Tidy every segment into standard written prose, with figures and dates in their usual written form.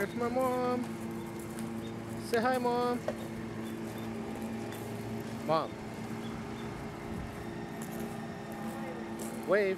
to my mom. Say hi, Mom. Mom. Wave.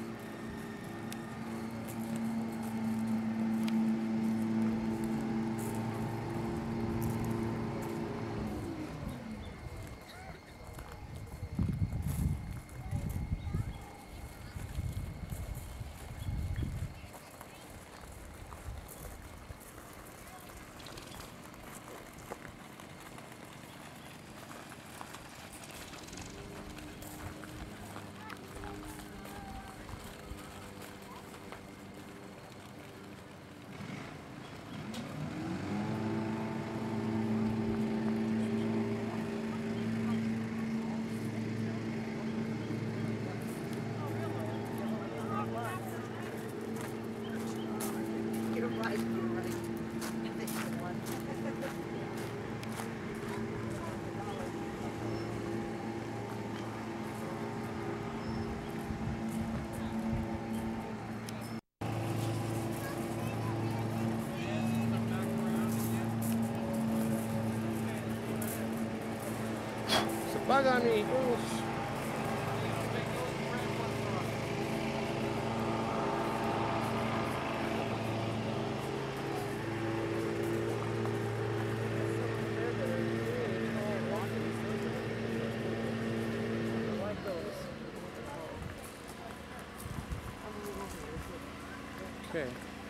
It's a bug on me. Oof. Okay.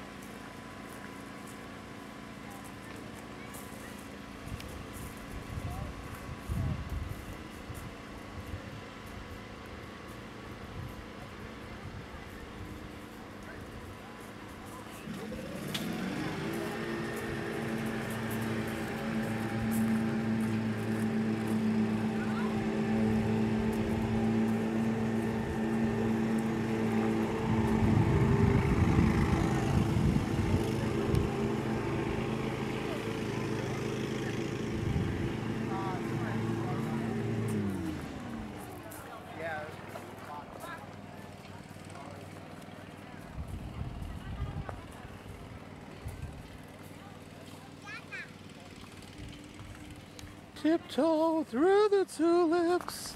Tiptoe through the tulips.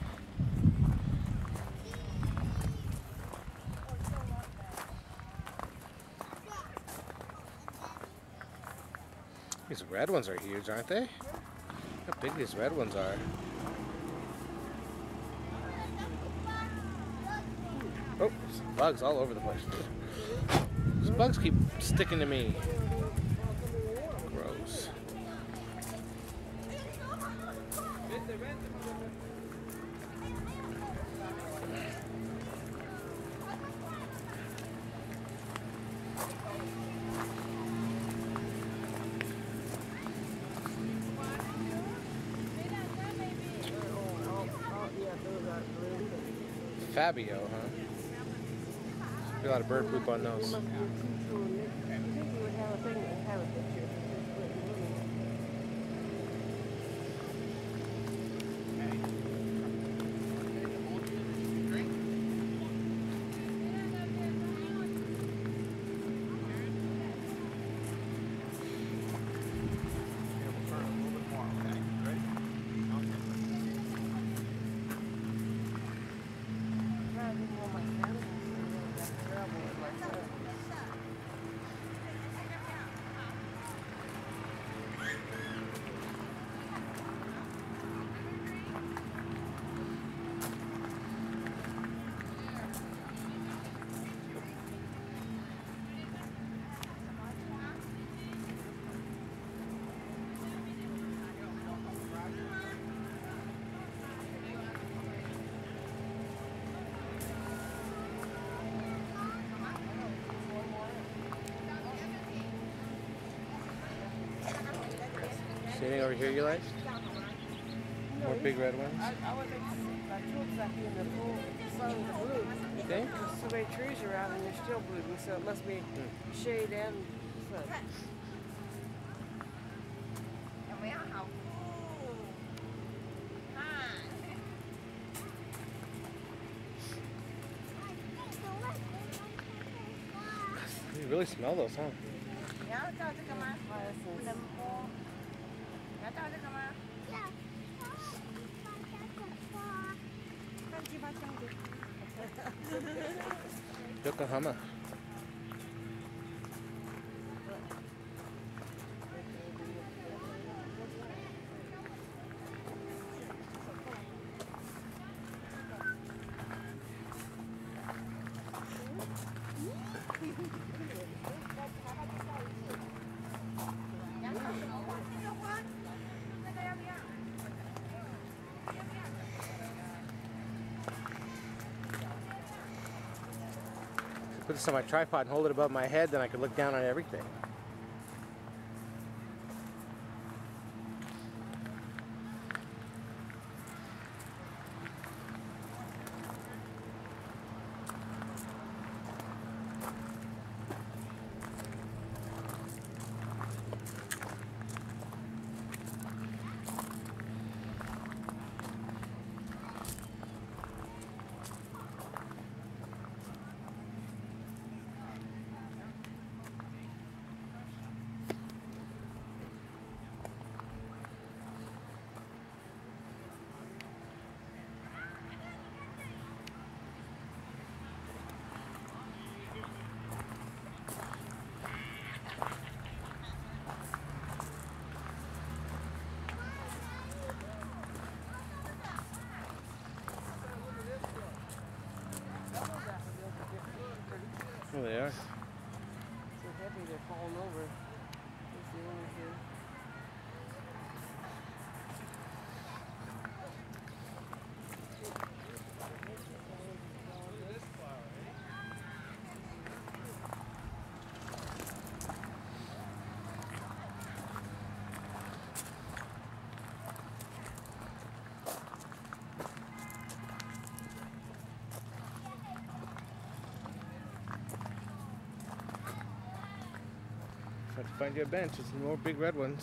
These red ones are huge, aren't they? How big these red ones are. Oh, there's bugs all over the place. These bugs keep sticking to me. Gross. Fabio, huh? Be a lot of bird poop on those. See anything over here you like? More big red ones? I would think tulips like in the full sun of the blue. You think? There's so many trees around and they're still blooming, so it must be shade and sun. You really smell those, huh? Yeah, lessons. Yokohama. Put this on my tripod and hold it above my head, then I could look down on everything. Oh, they are. So heavy they're falling over. That's the only thing. Have to find you a bench. There's more big red ones.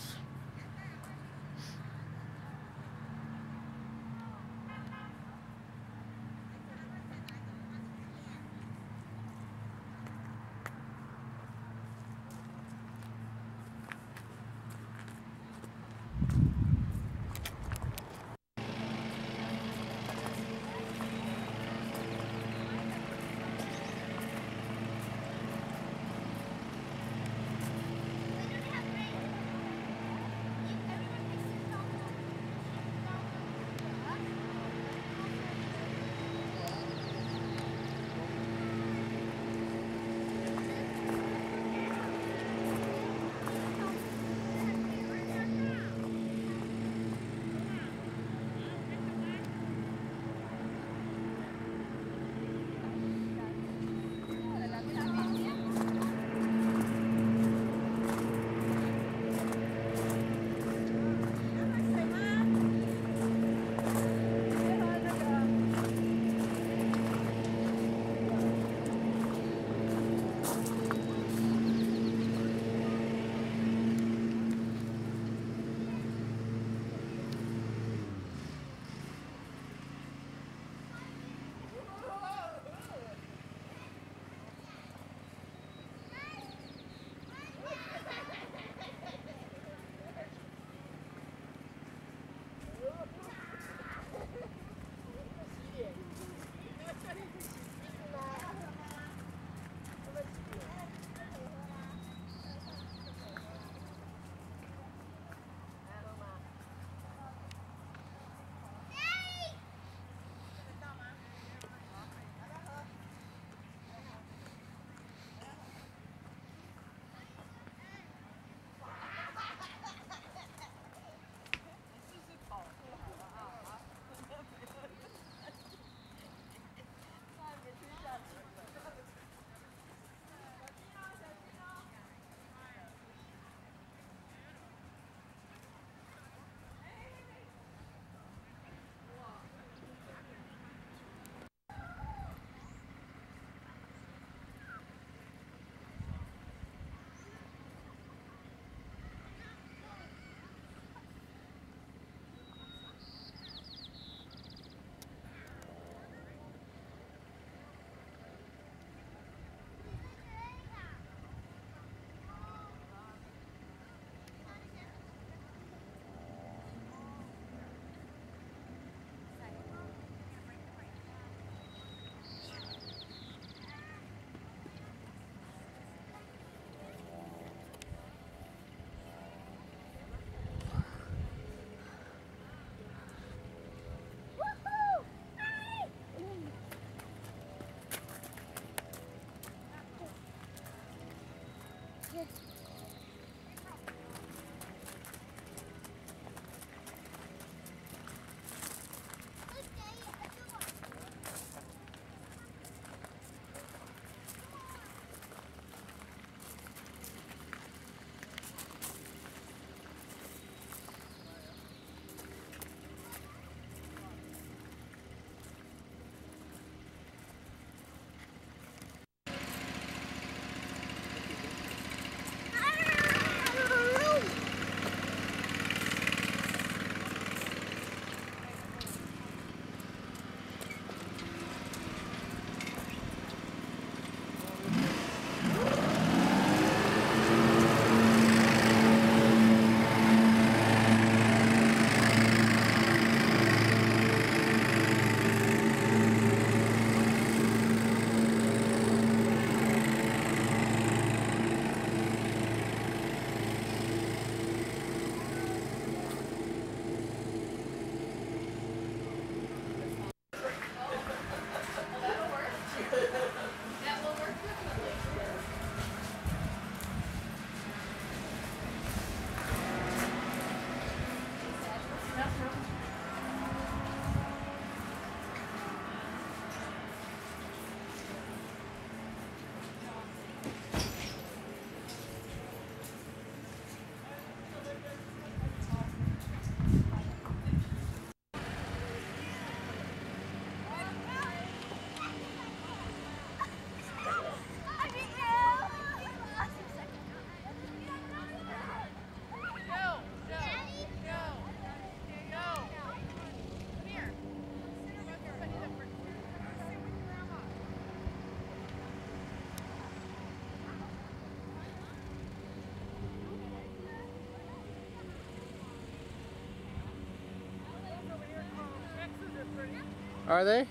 Are they?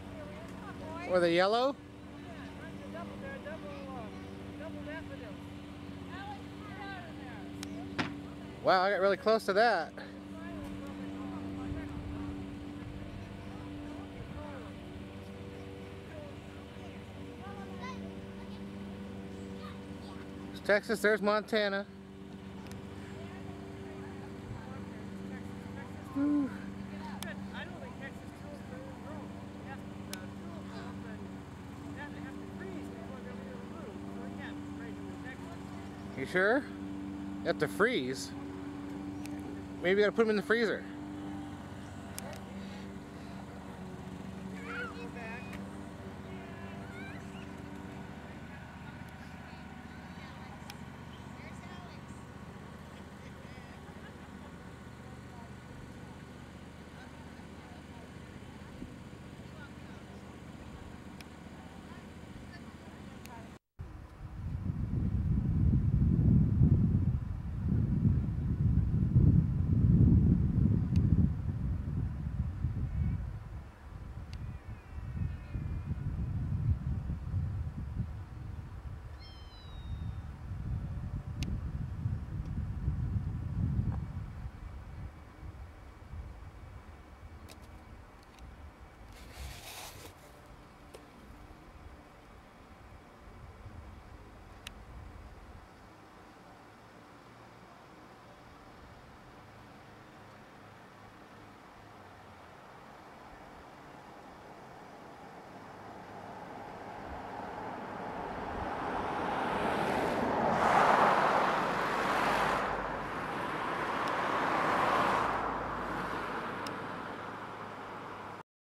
Or the yellow? Wow, I got really close to that. There's Texas, there's Montana. Whew. You sure? You have to freeze. Maybe you gotta put them in the freezer.